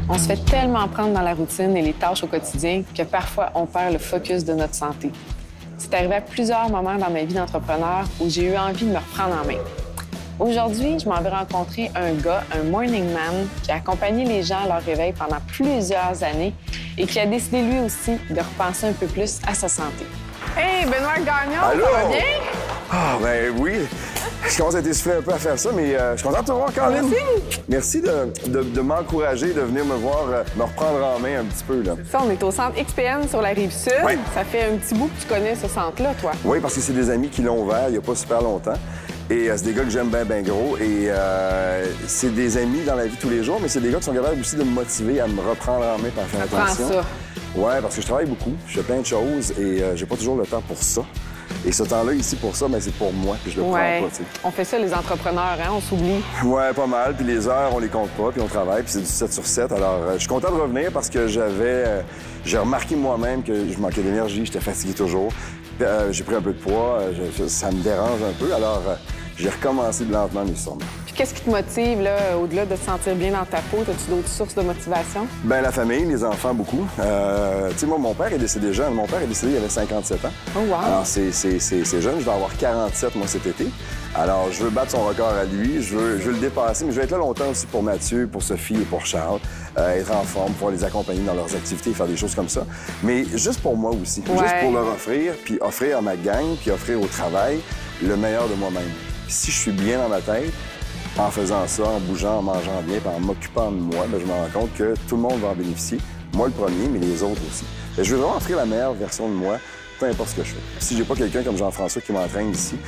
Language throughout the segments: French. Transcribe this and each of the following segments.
On se fait tellement prendre dans la routine et les tâches au quotidien que parfois on perd le focus de notre santé. C'est arrivé à plusieurs moments dans ma vie d'entrepreneur où j'ai eu envie de me reprendre en main. Aujourd'hui, je m'en vais rencontrer un gars, un morning man, qui a accompagné les gens à leur réveil pendant plusieurs années et qui a décidé lui aussi de repenser un peu plus à sa santé. Hey, Benoît Gagnon, allô? Ça va bien? Ah, ben oui. Je commence à être essoufflé un peu à faire ça, mais je suis content de te voir, Caroline. Merci. Merci de m'encourager, de venir me voir, me reprendre en main un petit peu, là. Ça, on est au centre XPN sur la Rive-Sud. Ouais. Ça fait un petit bout que tu connais ce centre-là, toi. Oui, parce que c'est des amis qui l'ont ouvert il n'y a pas super longtemps. Et c'est des gars que j'aime bien, bien gros. Et c'est des amis dans la vie tous les jours, mais c'est des gars qui sont capables aussi de me motiver à me reprendre en main et à faire attention. Ça. Oui, parce que je travaille beaucoup, je fais plein de choses et j'ai pas toujours le temps pour ça. Et ce temps-là ici pour ça, ben, c'est pour moi, puis je le prends pas, tu sais. On fait ça, les entrepreneurs, hein? On s'oublie. Ouais, pas mal. Puis les heures, on les compte pas, puis on travaille, puis c'est du 7 sur 7. Alors, je suis content de revenir parce que j'ai remarqué moi-même que je manquais d'énergie, j'étais fatigué toujours. J'ai pris un peu de poids, ça me dérange un peu. Alors, j'ai recommencé lentement, mais sûrement. Puis qu'est-ce qui te motive, là, au-delà de te sentir bien dans ta peau? As-tu d'autres sources de motivation? Bien, la famille, les enfants, beaucoup. Tu sais, moi, mon père est décédé jeune. Mon père est décédé, il avait 57 ans. Oh, wow! Alors, c'est jeune. Je vais avoir 47, moi, cet été. Alors, je veux battre son record à lui. Je veux le dépasser, mais je vais être là longtemps aussi pour Mathieu, pour Sophie et pour Charles. Être en forme, pouvoir les accompagner dans leurs activités, faire des choses comme ça. Mais juste pour moi aussi. Ouais. Juste pour leur offrir, puis offrir à ma gang, puis offrir au travail le meilleur de moi-même. Si je suis bien dans ma tête, en faisant ça, en bougeant, en mangeant bien, puis en m'occupant de moi, bien, je me rends compte que tout le monde va en bénéficier. Moi, le premier, mais les autres aussi. Et je veux vraiment offrir la meilleure version de moi, peu importe ce que je fais. Si j'ai pas quelqu'un comme Jean-François qui m'entraîne ici,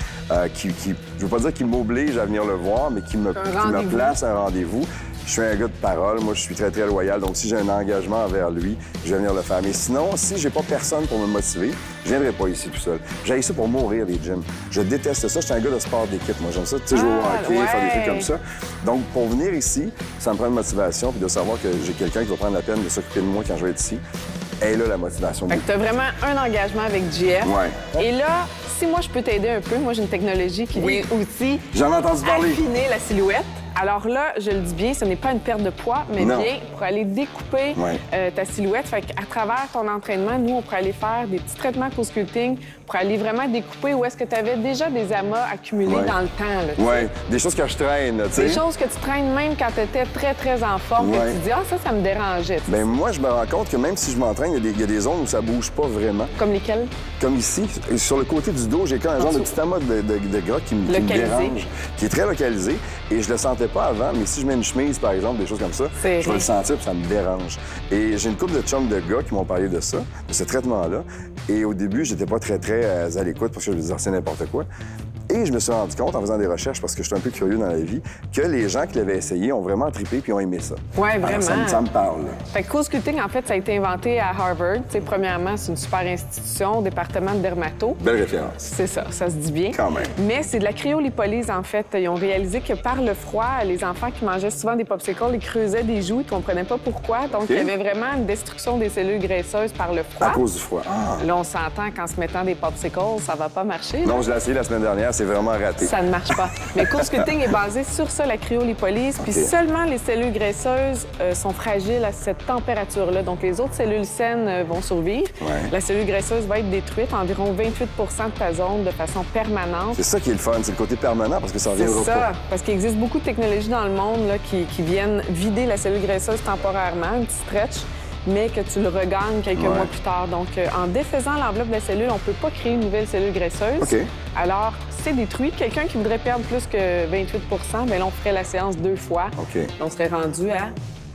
je veux pas dire qu'il m'oblige à venir le voir, mais qui me place à un rendez-vous. Je suis un gars de parole, moi je suis très, très loyal, donc si j'ai un engagement envers lui, je vais venir le faire. Mais sinon, si j'ai pas personne pour me motiver, je viendrai pas ici tout seul. J'ai ça pour mourir, les gyms. Je déteste ça, je suis un gars de sport d'équipe, moi j'aime ça, tu sais, jouer au hockey, faire des trucs comme ça. Donc pour venir ici, ça me prend une motivation, puis de savoir que j'ai quelqu'un qui va prendre la peine de s'occuper de moi quand je vais être ici. Et là, la motivation. Fait que t'as vraiment un engagement avec JF. Ouais. Et là, si moi je peux t'aider un peu, moi j'ai une technologie qui vient aussi J'en ai entendu parler. affiner la silhouette. Alors là, je le dis bien, ce n'est pas une perte de poids, mais bien pour aller découper ta silhouette. Fait qu'à travers ton entraînement, nous, on pourrait aller faire des petits traitements co-sculpting pour aller vraiment découper où est-ce que tu avais déjà des amas accumulés dans le temps. Oui, des choses que je traîne, tu sais. Des choses que tu traînes même quand tu étais très, très en forme. Et tu te dis, ah, ça me dérangeait. Bien, moi, je me rends compte que même si je m'entraîne, il y a des zones où ça bouge pas vraiment. Comme lesquelles? Comme ici, sur le côté du dos, j'ai quand un genre de petit amas de gras qui me dérange, qui est très localisé. Et je le sentais pas avant, mais si je mets une chemise, par exemple, des choses comme ça, je vais le sentir puis ça me dérange. Et j'ai une couple de chums de gars qui m'ont parlé de ça, de ce traitement-là. Et au début, j'étais pas très à l'écoute parce que je me disais, c'est n'importe quoi. Et je me suis rendu compte, en faisant des recherches, parce que je suis un peu curieux dans la vie, que les gens qui l'avaient essayé ont vraiment trippé puis ont aimé ça. Oui, vraiment. Alors, ça me parle. Fait que co-sculpting, en fait, ça a été inventé à Harvard. T'sais, premièrement, c'est une super institution, département de dermato. Belle référence. C'est ça, ça se dit bien. Quand même. Mais c'est de la cryolipolyse, en fait. Ils ont réalisé que par le froid, les enfants qui mangeaient souvent des popsicles, ils creusaient des joues, ils ne comprenaient pas pourquoi. Donc, il y avait vraiment une destruction des cellules graisseuses par le froid. À cause du froid. Ah. Là, on s'entend qu'en se mettant des popsicles, ça va pas marcher. Non, je l'ai essayé la semaine dernière, c'est vraiment raté. Ça ne marche pas. Mais co-sculpting est basé sur ça, la cryolipolyse. Puis seulement les cellules graisseuses sont fragiles à cette température-là. Donc, les autres cellules saines vont survivre. La cellule graisseuse va être détruite, environ 28 de ta zone de façon permanente. C'est ça qui est le fun, c'est le côté permanent parce que ça reviendra pas. C'est ça, parce qu'il existe beaucoup de technologies dans le monde là, qui viennent vider la cellule graisseuse temporairement, un petit stretch, mais que tu le regagnes quelques mois plus tard. Donc, en défaisant l'enveloppe de la cellule, on ne peut pas créer une nouvelle cellule graisseuse. Alors, c'est détruit. Quelqu'un qui voudrait perdre plus que 28 bien là, on ferait la séance 2 fois. On serait rendu à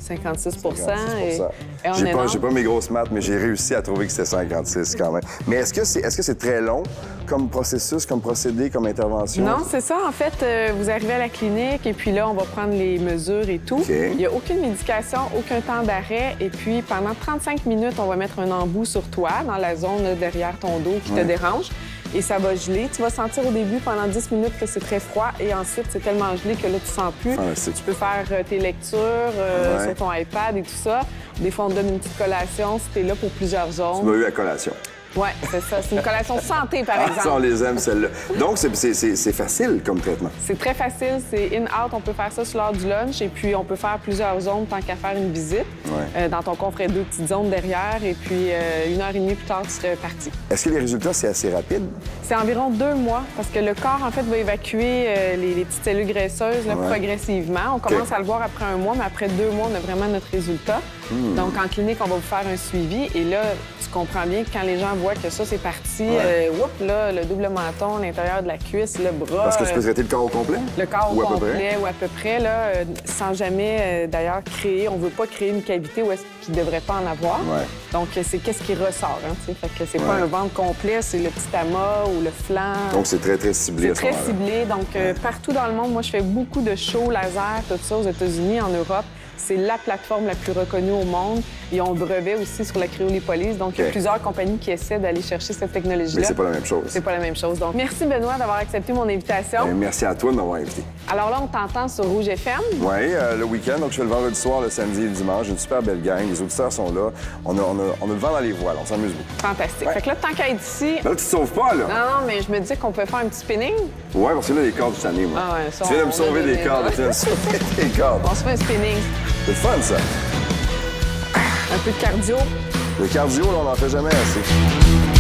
56 J'ai pas mes grosses maths, mais j'ai réussi à trouver que c'était 56 quand même. Mais est-ce que c'est très long comme processus, comme procédé, comme intervention? Non, c'est ça. En fait, vous arrivez à la clinique et puis là, on va prendre les mesures et tout. Il n'y a aucune médication, aucun temps d'arrêt. Et puis, pendant 35 minutes, on va mettre un embout sur toi, dans la zone là, derrière ton dos qui te dérange. Et ça va geler. Tu vas sentir au début, pendant 10 minutes, que c'est très froid. Et ensuite, c'est tellement gelé que là, tu sens plus. Tu peux faire tes lectures sur ton iPad et tout ça. Des fois, on te donne une petite collation si tu es là pour plusieurs zones. Tu m'as eu à collation. Oui, c'est ça. C'est une collation santé, par exemple. Ça, on les aime, celles-là. Donc, c'est facile comme traitement. C'est très facile. C'est in-out. On peut faire ça sur l'heure du lunch et puis on peut faire plusieurs zones tant qu'à faire une visite. Ouais. Dans ton cas, on ferait 2 petites zones derrière et puis 1h30 plus tard, tu serais parti. Est-ce que les résultats, c'est assez rapide? C'est environ 2 mois parce que le corps, en fait, va évacuer les petites cellules graisseuses là, progressivement. On commence à le voir après 1 mois, mais après 2 mois, on a vraiment notre résultat. Donc, en clinique, on va vous faire un suivi et là, tu comprends bien que quand les gens voient que ça, c'est parti, là, le double menton, l'intérieur de la cuisse, le bras... Parce que tu peux traiter le corps au complet? Le corps au complet ou à peu près, là, sans jamais, d'ailleurs, créer... On veut pas créer une cavité où est-ce qu'il ne devrait pas en avoir. Ouais. Donc, c'est qu'est-ce qui ressort, hein, tu sais. Fait que c'est pas un ventre complet, c'est le petit amas ou le flanc. Donc, c'est très, très ciblé à ce moment-là. C'est très ciblé. Donc, partout dans le monde, moi, je fais beaucoup de shows laser, tout ça, aux États-Unis, en Europe. C'est la plateforme la plus reconnue au monde. Ils ont le brevet aussi sur la cryolipolyse. Donc, il y a plusieurs compagnies qui essaient d'aller chercher cette technologie-là. Mais c'est pas la même chose. C'est pas la même chose. Donc, merci, Benoît, d'avoir accepté mon invitation. Merci à toi de m'avoir invité. Alors là, on t'entend sur Rouge FM. Oui, le week-end. Donc, je fais le vendredi soir, le samedi et le dimanche. Une super belle gang. Les auditeurs sont là. On a le vent dans les voiles. On s'amuse beaucoup. Fantastique. Fait que là, tant qu'à être ici... Là, tu te sauves pas, là. Non, mais je me disais qu'on pouvait faire un petit spinning. Oui, parce que là, les cordes, tu année, moi. Ah ouais, ça, tu viens de me sauver des cordes. Tu viens de me sauver des cordes. On se fait un spinning. C'est fun, ça. Un peu de cardio. Le cardio, là, on n'en fait jamais assez.